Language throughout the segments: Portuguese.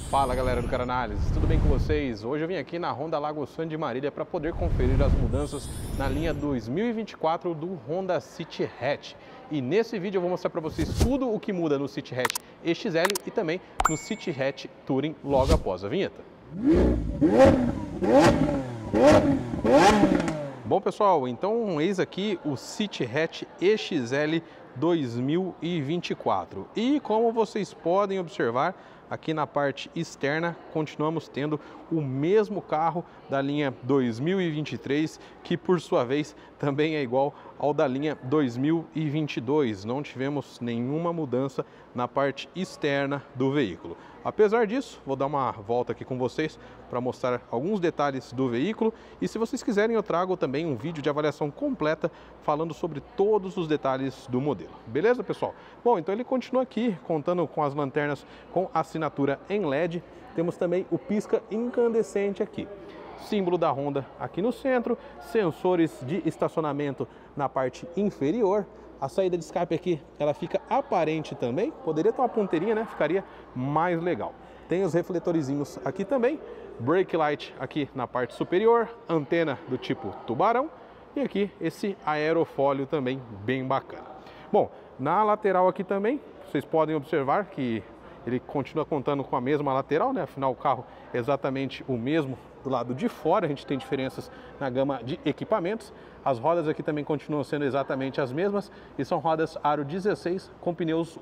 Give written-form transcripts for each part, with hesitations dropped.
Fala galera do Caranálise, tudo bem com vocês? Hoje eu vim aqui na Honda Lago Sun de Marília para poder conferir as mudanças na linha 2024 do Honda City Hatch. E nesse vídeo eu vou mostrar para vocês tudo o que muda no City Hatch XL e também no City Hatch Touring logo após a vinheta. Bom pessoal, então eis aqui o City Hatch XL 2024 e como vocês podem observar, aqui na parte externa continuamos tendo o mesmo carro da linha 2023, que por sua vez também é igual ao da linha 2022. Não tivemos nenhuma mudança na parte externa do veículo. Apesar disso, vou dar uma volta aqui com vocês para mostrar alguns detalhes do veículo e se vocês quiserem eu trago também um vídeo de avaliação completa falando sobre todos os detalhes do modelo. Beleza, pessoal? Bom, então ele continua aqui contando com as lanternas com assinatura em LED. Temos também o pisca incandescente aqui. Símbolo da Honda aqui no centro, sensores de estacionamento na parte inferior. A saída de escape aqui, ela fica aparente também, poderia ter uma ponteirinha, né? Ficaria mais legal. Tem os refletorizinhos aqui também, brake light aqui na parte superior, antena do tipo tubarão e aqui esse aerofólio também bem bacana. Bom, na lateral aqui também, vocês podem observar que ele continua contando com a mesma lateral, né? Afinal o carro é exatamente o mesmo do lado de fora, a gente tem diferenças na gama de equipamentos. As rodas aqui também continuam sendo exatamente as mesmas e são rodas aro 16 com pneus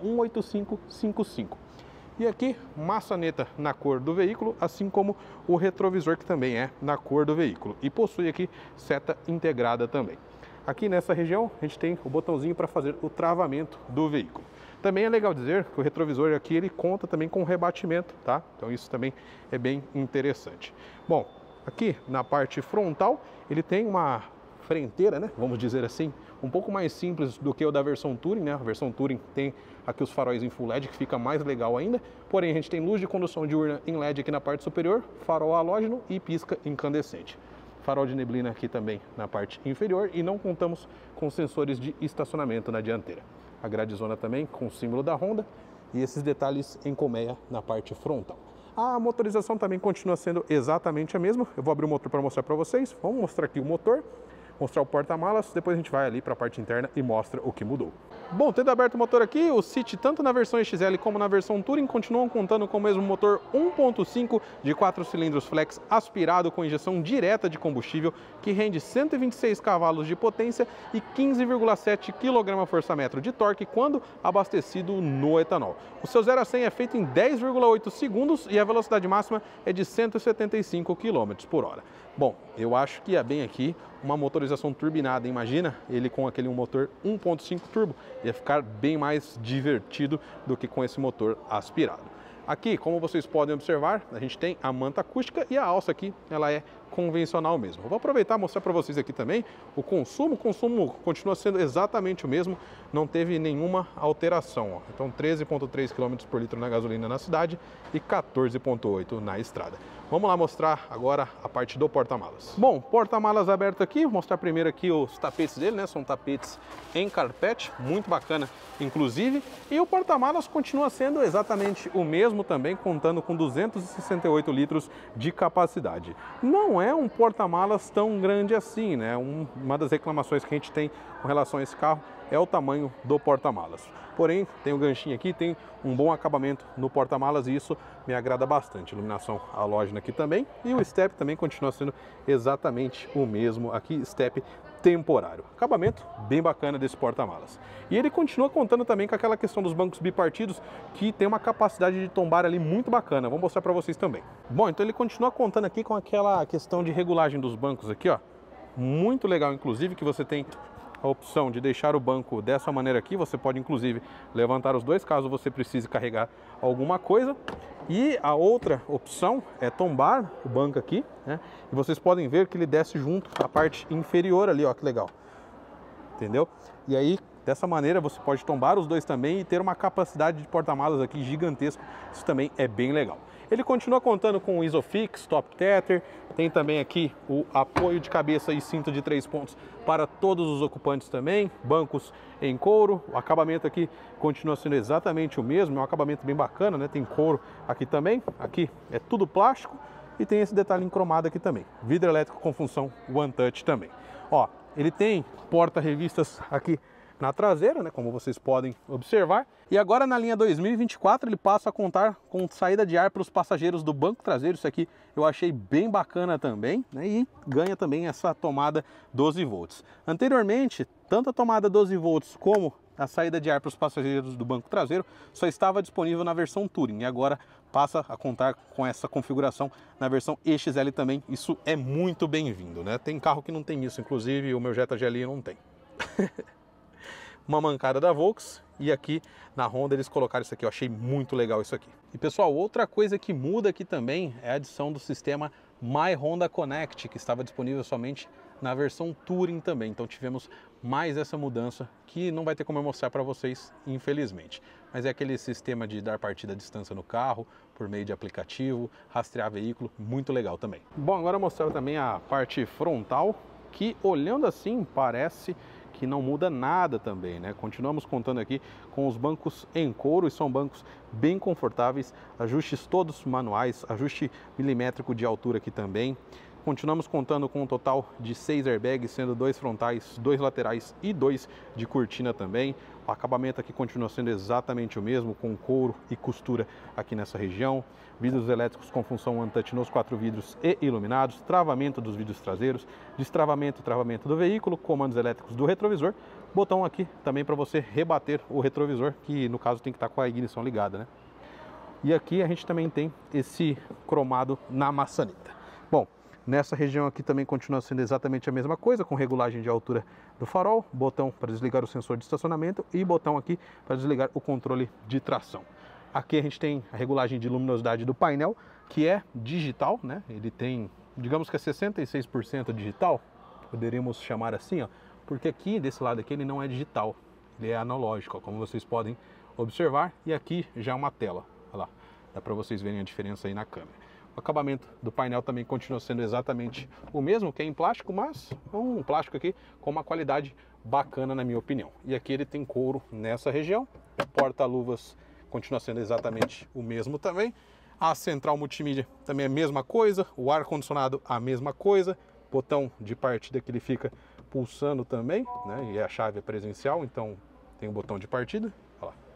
185/55. E aqui maçaneta na cor do veículo, assim como o retrovisor que também é na cor do veículo e possui aqui seta integrada também. Aqui nessa região a gente tem o botãozinho para fazer o travamento do veículo. Também é legal dizer que o retrovisor aqui ele conta também com rebatimento, tá? Então isso também é bem interessante. Bom, aqui na parte frontal ele tem uma frenteira, né? Vamos dizer assim, um pouco mais simples do que o da versão Touring, né? A versão Touring tem aqui os faróis em Full LED que fica mais legal ainda. Porém a gente tem luz de condução diurna em LED aqui na parte superior, farol halógeno e pisca incandescente. Farol de neblina aqui também na parte inferior e não contamos com sensores de estacionamento na dianteira. A gradezona também com o símbolo da Honda e esses detalhes em colmeia na parte frontal. A motorização também continua sendo exatamente a mesma. Eu vou abrir o motor para mostrar para vocês. Vamos mostrar aqui o motor, mostrar o porta-malas, depois a gente vai ali para a parte interna e mostra o que mudou. Bom, tendo aberto o motor aqui, o City, tanto na versão XL como na versão Touring, continuam contando com o mesmo motor 1.5 de 4 cilindros flex aspirado com injeção direta de combustível, que rende 126 cavalos de potência e 15,7 kgfm de torque quando abastecido no etanol. O seu 0 a 100 é feito em 10,8 segundos e a velocidade máxima é de 175 km/h. Bom, eu acho que é bem aqui uma motorização turbinada, imagina ele com aquele motor 1.5 turbo, ia ficar bem mais divertido do que com esse motor aspirado. Aqui, como vocês podem observar, a gente tem a manta acústica e a alça aqui, ela é convencional mesmo. Eu vou aproveitar e mostrar para vocês aqui também o consumo continua sendo exatamente o mesmo, não teve nenhuma alteração. Ó. Então 13,3 km por litro na gasolina na cidade e 14,8 na estrada. Vamos lá mostrar agora a parte do porta-malas. Bom, porta-malas aberto aqui, vou mostrar primeiro aqui os tapetes dele, né? São tapetes em carpete, muito bacana inclusive. E o porta-malas continua sendo exatamente o mesmo também, contando com 268 litros de capacidade. Não é um porta-malas tão grande assim, né? Uma das reclamações que a gente tem com relação a esse carro é o tamanho do porta-malas. Porém, tem o ganchinho aqui, tem um bom acabamento no porta-malas e isso me agrada bastante. Iluminação halógena aqui também e o step também continua sendo exatamente o mesmo aqui, step temporário. Acabamento bem bacana desse porta-malas. E ele continua contando também com aquela questão dos bancos bipartidos que tem uma capacidade de tombar ali muito bacana. Vou mostrar para vocês também. Bom, então ele continua contando aqui com aquela questão de regulagem dos bancos aqui, ó. Muito legal, inclusive, que você tem a opção de deixar o banco dessa maneira aqui, você pode inclusive levantar os dois caso você precise carregar alguma coisa. E a outra opção é tombar o banco aqui, né? E vocês podem ver que ele desce junto à parte inferior ali, ó, que legal. Entendeu? E aí Dessa maneira você pode tombar os dois também e ter uma capacidade de porta-malas aqui gigantesco. Isso também é bem legal. Ele continua contando com o Isofix, Top Tether, tem também aqui o apoio de cabeça e cinto de 3 pontos para todos os ocupantes também, bancos em couro, o acabamento aqui continua sendo exatamente o mesmo, é um acabamento bem bacana, né? Tem couro aqui também, aqui é tudo plástico e tem esse detalhe em cromado aqui também, vidro elétrico com função One Touch também. Ó, ele tem porta-revistas aqui na traseira, né, como vocês podem observar. E agora na linha 2024 ele passa a contar com saída de ar para os passageiros do banco traseiro. Isso aqui eu achei bem bacana também, né, e ganha também essa tomada 12 volts. Anteriormente, tanto a tomada 12 volts como a saída de ar para os passageiros do banco traseiro só estava disponível na versão Touring e agora passa a contar com essa configuração na versão EXL também. Isso é muito bem-vindo, né? Tem carro que não tem isso, inclusive o meu Jetta GLI não tem. Uma mancada da Volks, e aqui na Honda eles colocaram isso aqui, eu achei muito legal isso aqui. E pessoal, outra coisa que muda aqui também é a adição do sistema My Honda Connect, que estava disponível somente na versão Touring também. Então tivemos mais essa mudança que não vai ter como eu mostrar para vocês, infelizmente. Mas é aquele sistema de dar partida à distância no carro, por meio de aplicativo, rastrear veículo, muito legal também. Bom, agora mostrar também a parte frontal, que olhando assim parece que não muda nada também, né? Continuamos contando aqui com os bancos em couro e são bancos bem confortáveis, ajustes todos manuais, ajuste milimétrico de altura aqui também. Continuamos contando com um total de 6 airbags, sendo 2 frontais, 2 laterais e 2 de cortina também. O acabamento aqui continua sendo exatamente o mesmo, com couro e costura aqui nessa região. Vidros elétricos com função One Touch nos 4 vidros e iluminados, travamento dos vidros traseiros, destravamento e travamento do veículo, comandos elétricos do retrovisor, botão aqui também para você rebater o retrovisor, que no caso tem que estar com a ignição ligada, né? E aqui a gente também tem esse cromado na maçaneta. Bom, nessa região aqui também continua sendo exatamente a mesma coisa, com regulagem de altura do farol, botão para desligar o sensor de estacionamento e botão aqui para desligar o controle de tração. Aqui a gente tem a regulagem de luminosidade do painel, que é digital, né? Ele tem, digamos que é 66% digital, poderíamos chamar assim, ó, porque aqui, desse lado aqui, ele não é digital, ele é analógico, ó, como vocês podem observar, e aqui já é uma tela, olha lá, dá para vocês verem a diferença aí na câmera. O acabamento do painel também continua sendo exatamente o mesmo, que é em plástico, mas é um plástico aqui com uma qualidade bacana na minha opinião. E aqui ele tem couro nessa região, porta-luvas continua sendo exatamente o mesmo também. A central multimídia também é a mesma coisa, o ar-condicionado a mesma coisa, botão de partida que ele fica pulsando também, né? E a chave é presencial, então tem o botão de partida, olha lá,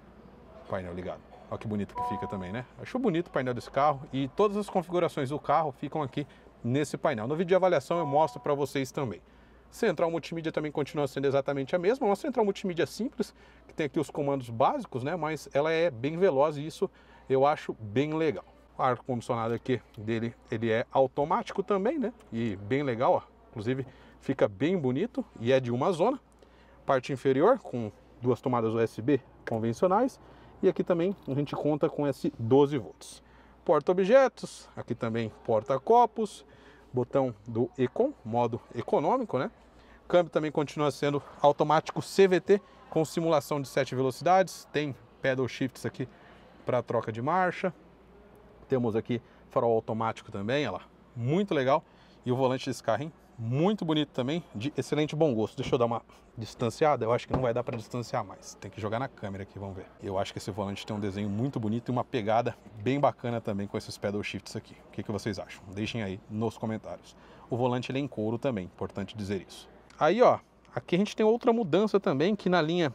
painel ligado. Olha que bonito que fica também, né? Achou bonito o painel desse carro e todas as configurações do carro ficam aqui nesse painel. No vídeo de avaliação eu mostro para vocês também. Central multimídia também continua sendo exatamente a mesma, uma central multimídia simples, que tem aqui os comandos básicos, né? Mas ela é bem veloz e isso eu acho bem legal. O ar-condicionado aqui dele, ele é automático também, né? E bem legal, ó. Inclusive fica bem bonito e é de uma zona. Parte inferior com 2 tomadas USB convencionais. E aqui também a gente conta com esse 12 volts. Porta-objetos, aqui também porta-copos, botão do Econ, modo econômico, né? Câmbio também continua sendo automático CVT com simulação de 7 velocidades. Tem pedal shifts aqui para troca de marcha. Temos aqui farol automático também, olha lá, muito legal. E o volante desse carro, hein? Muito bonito também, de excelente bom gosto. Deixa eu dar uma distanciada, eu acho que não vai dar para distanciar mais. Tem que jogar na câmera aqui, vamos ver. Eu acho que esse volante tem um desenho muito bonito e uma pegada bem bacana também com esses pedal shifts aqui. O que vocês acham? Deixem aí nos comentários. O volante ele é em couro também, importante dizer isso. Aí, ó, aqui a gente tem outra mudança também, que na linha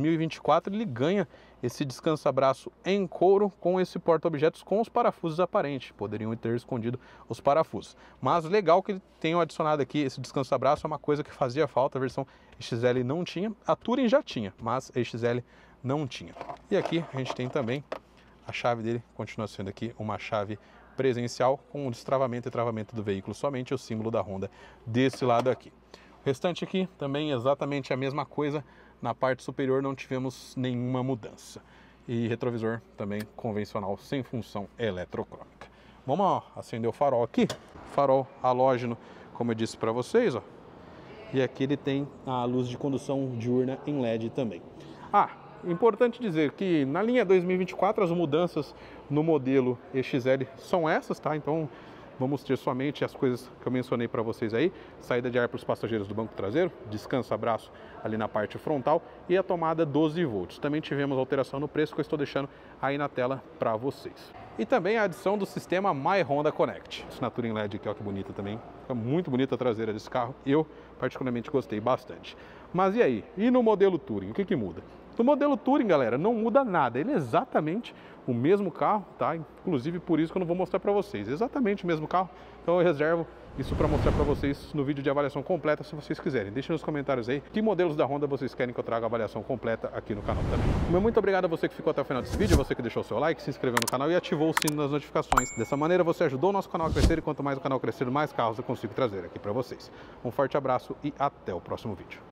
2024 ele ganha esse descansa-braço em couro com esse porta-objetos com os parafusos aparentes. Poderiam ter escondido os parafusos. Mas legal que eles tenham adicionado aqui esse descansa-braço, é uma coisa que fazia falta, a versão XL não tinha. A Touring já tinha, mas a XL não tinha. E aqui a gente tem também a chave dele, continua sendo aqui uma chave presencial com o destravamento e travamento do veículo, somente o símbolo da Honda desse lado aqui. O restante aqui também exatamente a mesma coisa, na parte superior não tivemos nenhuma mudança. E retrovisor também convencional, sem função eletrocrômica. Vamos acender o farol aqui, farol halógeno, como eu disse para vocês, ó. e aqui ele tem a luz de condução diurna em LED também. Importante dizer que na linha 2024 as mudanças no modelo EXL são essas, tá? Então vamos ter somente as coisas que eu mencionei para vocês aí: saída de ar para os passageiros do banco traseiro, descansa-braço ali na parte frontal e a tomada 12 volts. Também tivemos alteração no preço que eu estou deixando aí na tela para vocês. E também a adição do sistema My Honda Connect. Assinatura em LED aqui, ó, que bonita também. Fica muito bonita a traseira desse carro. Eu particularmente gostei bastante. Mas e aí? E no modelo Touring, o que muda? No modelo Touring, galera, não muda nada. Ele é exatamente o mesmo carro, tá? Inclusive por isso que eu não vou mostrar para vocês. Exatamente o mesmo carro. Então eu reservo isso para mostrar para vocês no vídeo de avaliação completa, se vocês quiserem. Deixem nos comentários aí que modelos da Honda vocês querem que eu traga a avaliação completa aqui no canal também. Meu muito obrigado a você que ficou até o final desse vídeo, você que deixou o seu like, se inscreveu no canal e ativou o sino das notificações. Dessa maneira você ajudou o nosso canal a crescer e quanto mais o canal crescer, mais carros eu consigo trazer aqui para vocês. Um forte abraço e até o próximo vídeo.